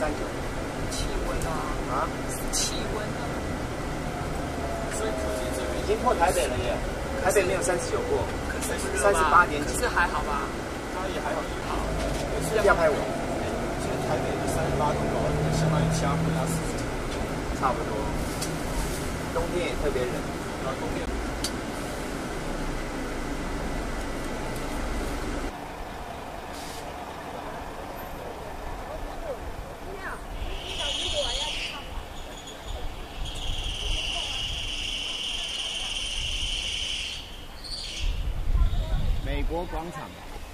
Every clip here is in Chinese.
39。 气温啊？ 啊？ 气温啊？ 所以可见这边已经破台北了耶！台北没有39过，38点几。 可是还好吧？ 它也还好，也好。 是要拍我？ 现在台北的38度高，相当于其他国家40度， 差不多。冬天也特别冷。 然后冬天。 美国广场。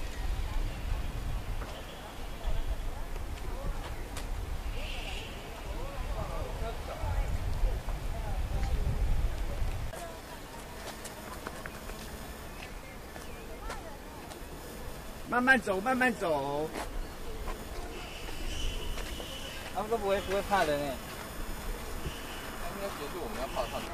慢慢走，慢慢走。 他们都不会怕人哎。 他应该觉得我们要怕他们。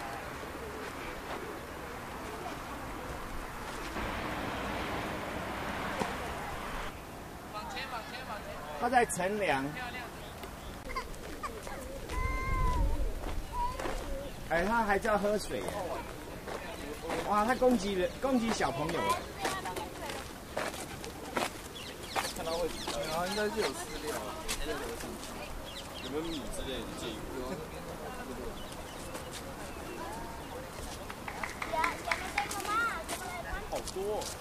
他在乘凉。哎，他还叫喝水耶！哇，他攻击小朋友了。 看到会，然后应该是有饲料，有没有米之类的建议？好多、哦。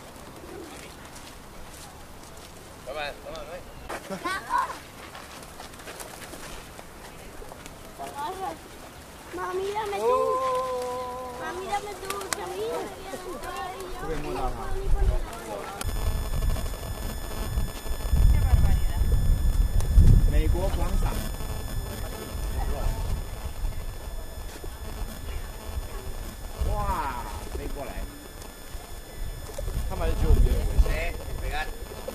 老板， Mami, dame tú. Mami, dame tú. Camina. 不可以摸到它。美国广场。哇，飞过来。 他们还是觉得我们有点危险。 哎，回来。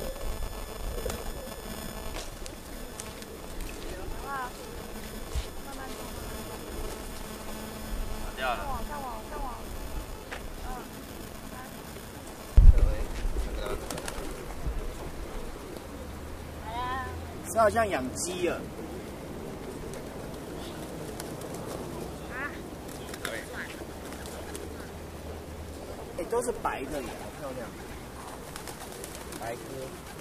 掉了。 上网。 这好像养鸡了。哎，都是白的耶，好漂亮。白鸽。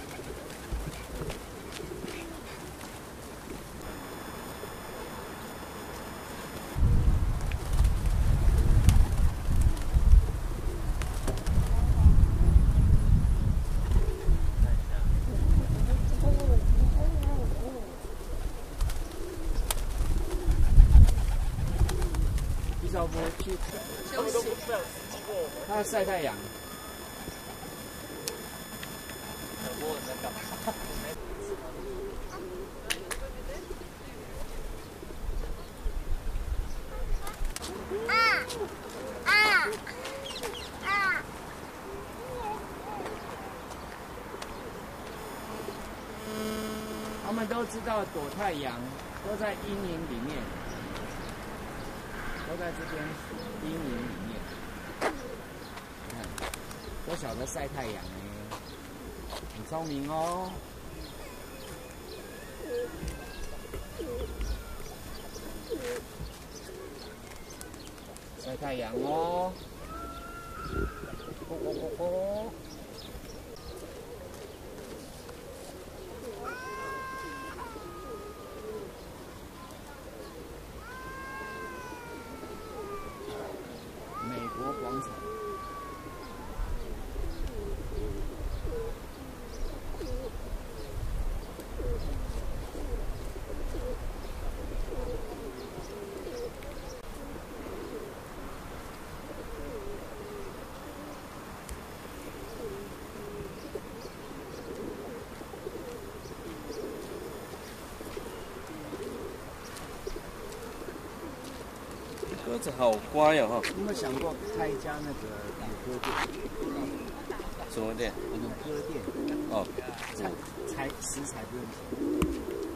小波去， 他们都不想经过我们。 他要晒太阳。 很多人在干嘛？ 他们都知道躲太阳，都在阴影里面，都在这边阴影里面。你看，都晓得晒太阳呢，很聪明哦。晒太阳哦。哦。美国广场。 鸽子好乖哦哈！ 有没有想过开一家那个乳鸽店？ 什么店？ 乳鸽店。 哦， 食材不用钱。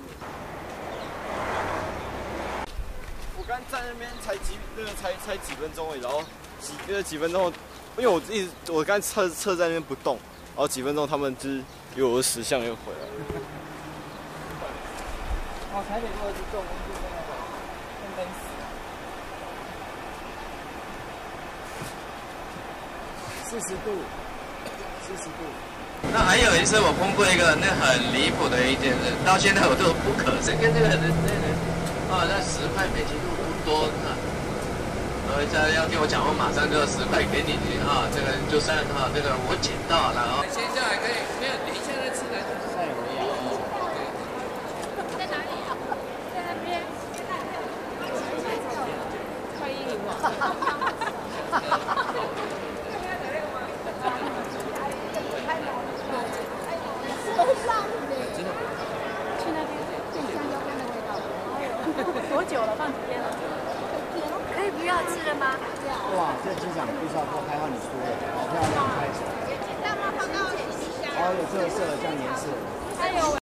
我刚站那边才几分钟而已，然后几分钟，因为我刚侧在那边不动，然后几分钟他们就是有我的石像又回来了。 哦，台北如果是坐公车真的好，闷死。 40度，40度。 那还有一次我碰过一个那很离谱的一件事，到现在我都不可思议，跟那个人啊，那10块美金都不多啊。再要跟我讲，我马上就10块给你啊，这个就算啊，这个我捡到了啊。现在还可以，没有，等一下再吃来。 塞尔维亚。 在哪里啊？在那边。快1:05去那边更香蕉干的味道。多久了？放几天了？可以不要吃了吗？ 哇，这机场必须要多开放你出的，好漂亮，拍起来。好有特色，像颜色。 还有。